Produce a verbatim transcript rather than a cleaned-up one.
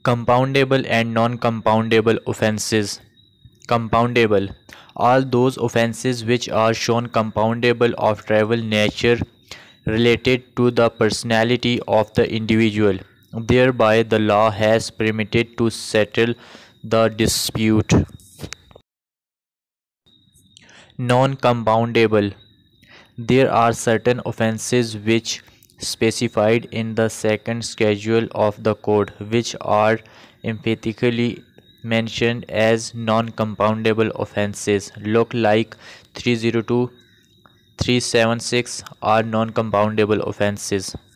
Compoundable and non-compoundable offences. Compoundable. All those offences which are shown compoundable of trivial nature related to the personality of the individual. Thereby the law has permitted to settle the dispute. Non-compoundable. There are certain offences which specified in the second schedule of the code which are emphatically mentioned as non-compoundable offences. Look like three oh two, three seventy-six are non-compoundable offences.